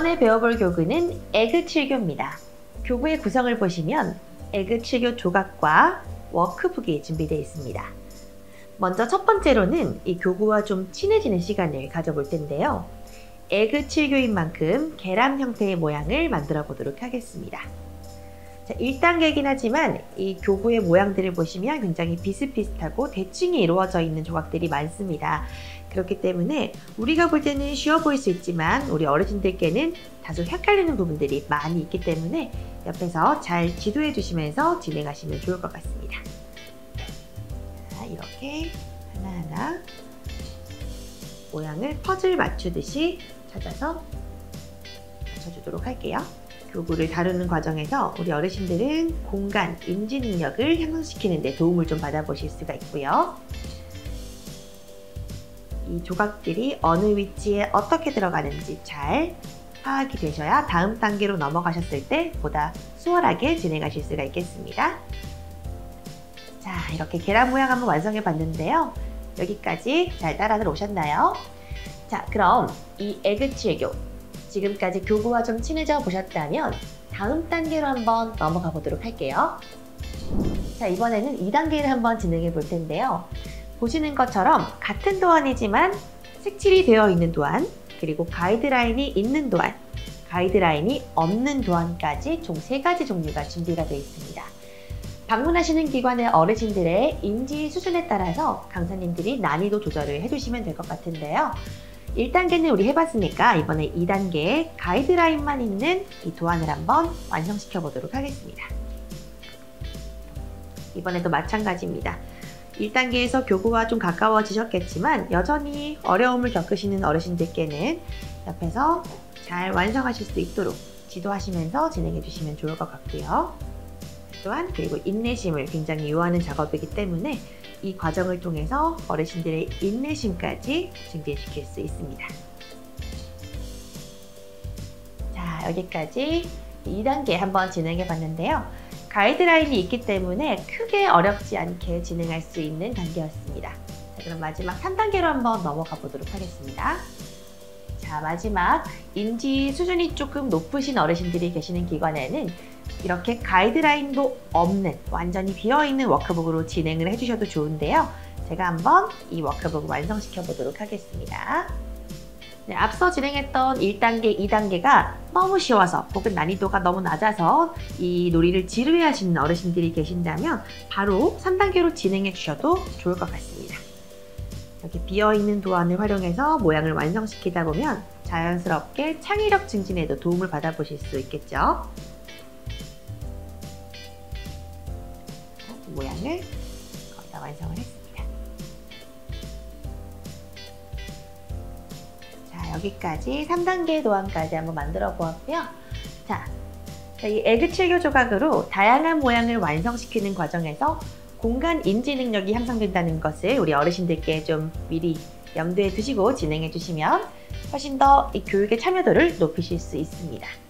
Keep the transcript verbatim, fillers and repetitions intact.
이번에 배워볼 교구는 에그 칠 교입니다. 교구의 구성을 보시면 에그 칠 교 조각과 워크북이 준비되어 있습니다. 먼저 첫 번째로는 이 교구와 좀 친해지는 시간을 가져볼 텐데요. 에그 칠 교인 만큼 계란 형태의 모양을 만들어 보도록 하겠습니다. 자, 일 단계이긴 하지만 이 교구의 모양들을 보시면 굉장히 비슷비슷하고 대칭이 이루어져 있는 조각들이 많습니다. 그렇기 때문에 우리가 볼 때는 쉬워 보일 수 있지만 우리 어르신들께는 다소 헷갈리는 부분들이 많이 있기 때문에 옆에서 잘 지도해 주시면서 진행하시면 좋을 것 같습니다. 자, 이렇게 하나하나 모양을 퍼즐 맞추듯이 찾아서 맞춰주도록 할게요. 교구를 다루는 과정에서 우리 어르신들은 공간, 인지 능력을 향상시키는 데 도움을 좀 받아보실 수가 있고요. 이 조각들이 어느 위치에 어떻게 들어가는지 잘 파악이 되셔야 다음 단계로 넘어가셨을 때 보다 수월하게 진행하실 수가 있겠습니다. 자, 이렇게 계란 모양 한번 완성해 봤는데요. 여기까지 잘 따라 들어오셨나요? 자, 그럼 이 에그 칠 교, 지금까지 교구와 좀 친해져 보셨다면 다음 단계로 한번 넘어가 보도록 할게요. 자, 이번에는 이 단계를 한번 진행해 볼 텐데요. 보시는 것처럼 같은 도안이지만 색칠이 되어 있는 도안, 그리고 가이드라인이 있는 도안, 가이드라인이 없는 도안까지 총 세 가지 종류가 준비가 되어 있습니다. 방문하시는 기관의 어르신들의 인지 수준에 따라서 강사님들이 난이도 조절을 해주시면 될 것 같은데요. 일 단계는 우리 해봤으니까 이번에 이 단계 가이드라인만 있는 이 도안을 한번 완성시켜 보도록 하겠습니다. 이번에도 마찬가지입니다. 일 단계에서 교구와 좀 가까워지셨겠지만 여전히 어려움을 겪으시는 어르신들께는 옆에서 잘 완성하실 수 있도록 지도하시면서 진행해 주시면 좋을 것 같고요. 또한 그리고 인내심을 굉장히 요하는 작업이기 때문에 이 과정을 통해서 어르신들의 인내심까지 증진시킬 수 있습니다. 자, 여기까지 이 단계 한번 진행해 봤는데요. 가이드라인이 있기 때문에 크게 어렵지 않게 진행할 수 있는 단계였습니다. 자, 그럼 마지막 삼 단계로 한번 넘어가 보도록 하겠습니다. 자, 마지막 인지 수준이 조금 높으신 어르신들이 계시는 기관에는 이렇게 가이드라인도 없는 완전히 비어있는 워크북으로 진행을 해주셔도 좋은데요. 제가 한번 이 워크북을 완성시켜 보도록 하겠습니다. 네, 앞서 진행했던 일 단계, 이 단계가 너무 쉬워서 혹은 난이도가 너무 낮아서 이 놀이를 지루해 하시는 어르신들이 계신다면 바로 삼 단계로 진행해 주셔도 좋을 것 같습니다. 이렇게 비어있는 도안을 활용해서 모양을 완성시키다 보면 자연스럽게 창의력 증진에도 도움을 받아보실 수 있겠죠. 모양을 거의 다 완성을 했습니다. 자, 여기까지 삼 단계 도안까지 한번 만들어 보았고요. 자, 이 에그 칠 교 조각으로 다양한 모양을 완성시키는 과정에서 공간 인지 능력이 향상된다는 것을 우리 어르신들께 좀 미리 염두에 두시고 진행해 주시면 훨씬 더 이 교육의 참여도를 높이실 수 있습니다.